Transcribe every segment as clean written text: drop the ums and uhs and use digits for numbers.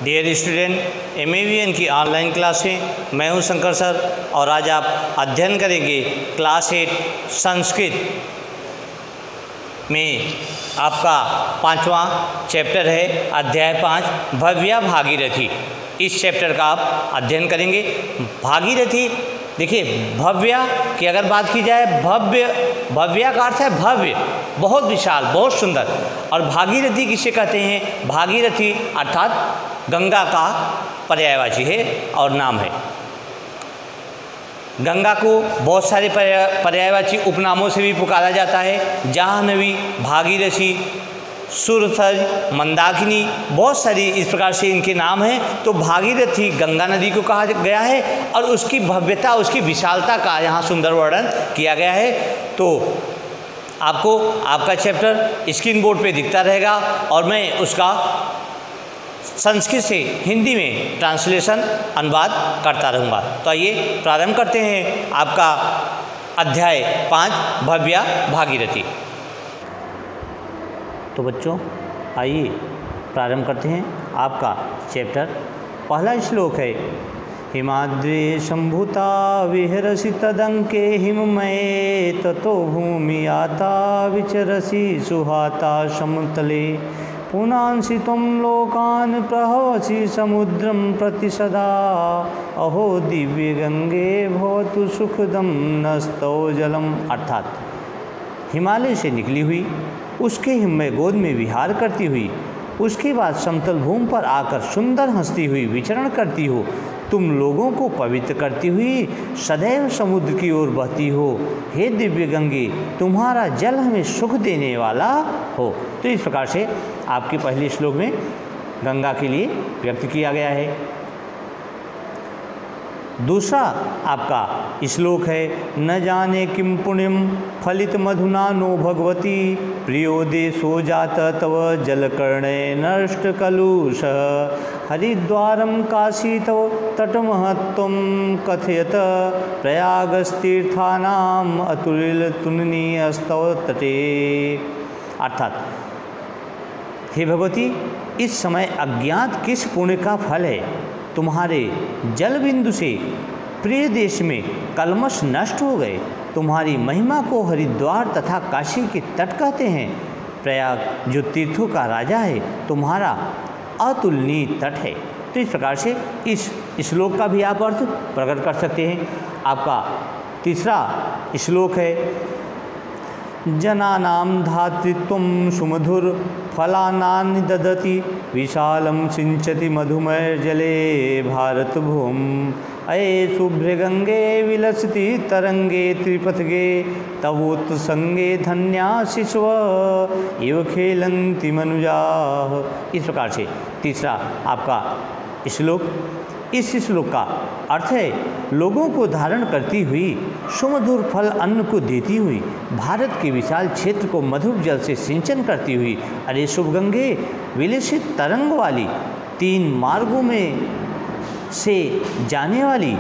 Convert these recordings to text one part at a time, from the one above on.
Dear student, एमएवीएन की online class में मैं हूं शंकर सर और आज आप अध्ययन करेंगे क्लास 8 संस्कृत में आपका 5वां चैप्टर है, अध्याय 5 भव्या भागीरथी। इस चैप्टर का आप अध्ययन करेंगे। भागीरथी, देखिए भव्या की अगर बात की जाए, भव्या का अर्थ है भव्य, बहुत विशाल, बहुत सुंदर। और भागीरथी किसे कहते हैं? भागीरथी अर्थात गंगा का पर्यायवाची है और नाम है। गंगा को बहुत सारे पर्यायवाची उपनामों से भी पुकारा जाता है। जाह्नवी, भागीरथी, सुरथज, मंदाकिनी, बहुत सारी इस प्रकार से इनके नाम हैं। तो भागीरथी गंगा नदी को कहा गया है और उसकी भव्यता, उसकी विशालता का यहाँ सुंदर वर्णन किया गया है। तो आपको आपका चैप्टर स्क्रीन बोर्ड पे दिखता रहेगा और मैं उसका संस्कृत से हिंदी में ट्रांसलेशन अनुवाद करता रहूँगा। तो आइए प्रारंभ करते हैं आपका अध्याय 5 भव्या भागीरथी। तो बच्चों आइए प्रारंभ करते हैं आपका चैप्टर। पहला श्लोक है, हिमाद्रे संभूता विहरसि तदंके हिममये ततो भूमि आता विचरसि सुहाता समतले पुनांसि त्वं लोकान् प्रहवसि समुद्रं प्रति सदा अहो दिव्य गंगे भवतु सुखदं नस्तौ जलम। अर्थात हिमालय से निकली हुई, उसके हिममय गोद में विहार करती हुई, उसके बाद समतल भूमि पर आकर सुंदर हंसती हुई विचरण करती हो, तुम लोगों को पवित्र करती हुई सदैव समुद्र की ओर बहती हो। हे दिव्य गंगे, तुम्हारा जल हमें सुख देने वाला हो। तो इस प्रकार से आपके पहले श्लोक में गंगा के लिए व्यक्त किया गया है। दूसरा आपका श्लोक है, न जाने किं पुण्यम फलित मधुना नो भगवती प्रियो देशो जात तव जलकर्णे नष्ट कलुष हरिद्वारम काशी तव तटमहत्वं कथयत प्रयागस्तीर्थानाम अतुलिल तुलनी अस्तव तटे। अर्थात हे भगवती, इस समय अज्ञात किस पुण्य का फल है? तुम्हारे जल बिंदु से प्रिय देश में कलमश नष्ट हो गए। तुम्हारी महिमा को हरिद्वार तथा काशी के तट कहते हैं। प्रयाग जो तीर्थों का राजा है, तुम्हारा अतुलनीय तट है। तो इस प्रकार से इस श्लोक का भी आप अर्थ प्रकट कर सकते हैं। आपका तीसरा श्लोक है, जनानां धातृत्वं सुमधुर फलानानि ददति विशालं सिंचति मधुमय जले भारत भूम अये शुभ्रे गंगे विलसति तरंगे त्रिपथगे तवोत्संगे धन्या शिशव इव खेलन्ति मनुजाः। इस प्रकार से तीसरा आपका श्लोक, इस श्लोक का अर्थ है, लोगों को धारण करती हुई, सुमधुर फल अन्न को देती हुई, भारत के विशाल क्षेत्र को मधुर जल से सिंचन करती हुई, अरे शुभ गंगे, विलसित तरंग वाली, 3 मार्गों में से जाने वाली,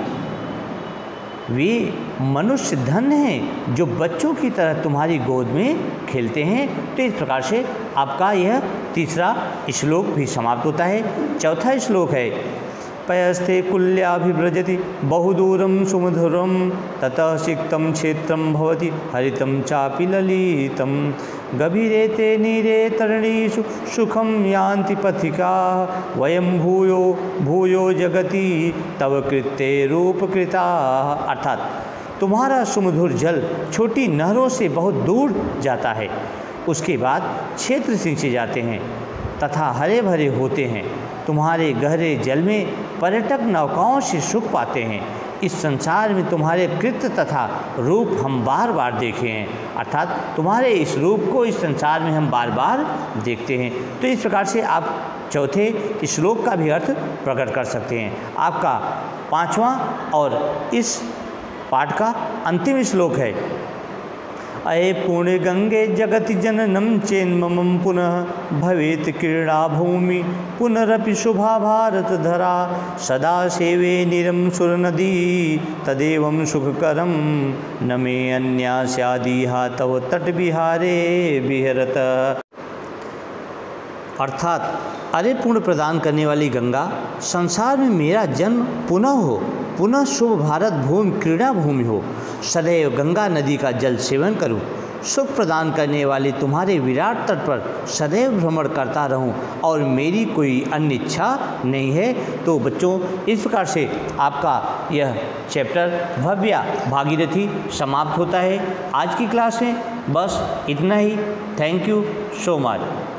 वे मनुष्य धन्य हैं जो बच्चों की तरह तुम्हारी गोद में खेलते हैं। तो इस प्रकार से आपका यह तीसरा श्लोक भी समाप्त होता है। चौथा श्लोक है, पयस्थे कुल्याभिव्रजति बहुदूरं सुमधुरं ततः सिक्तं क्षेत्रं भवति हरितं चापि ललितं गभीरे ते नीरे तरणीषु सुखं यान्ति पथिका वयं भूयो भूयो जगति तव कृत्ये रूपकृता। अर्थात तुम्हारा सुमधुर जल छोटी नहरों से बहुत दूर जाता है, उसके बाद क्षेत्र सिंचे जाते हैं तथा हरे भरे होते हैं। तुम्हारे गहरे जल में पर्यटक नौकाओं से सुख पाते हैं। इस संसार में तुम्हारे कृत्य तथा रूप हम बार बार देखे हैं। अर्थात तुम्हारे इस रूप को इस संसार में हम बार बार देखते हैं। तो इस प्रकार से आप चौथे श्लोक का भी अर्थ प्रकट कर सकते हैं। आपका 5वां और इस पाठ का अंतिम श्लोक है, अये पुण्य गंगे जगति जननम चेन्मम पुनः भवेत क्रीड़ा भूमि पुनरपि शुभा भारत धरा सदा सेवे निरम सुर नदी तदेवं सुखकरम न मे अन्यास्यादिहा तव तट बिहारे विहरत। अर्थात अरे पुण्य प्रदान करने वाली गंगा, संसार में मेरा जन्म पुनः हो, पुनः शुभ भारत भूमि क्रीड़ा भूमि हो, सदैव गंगा नदी का जल सेवन करूं, सुख प्रदान करने वाले तुम्हारे विराट तट पर सदैव भ्रमण करता रहूं और मेरी कोई अन्य इच्छा नहीं है। तो बच्चों, इस प्रकार से आपका यह चैप्टर भव्या भागीरथी समाप्त होता है। आज की क्लास में बस इतना ही। Thank you so much.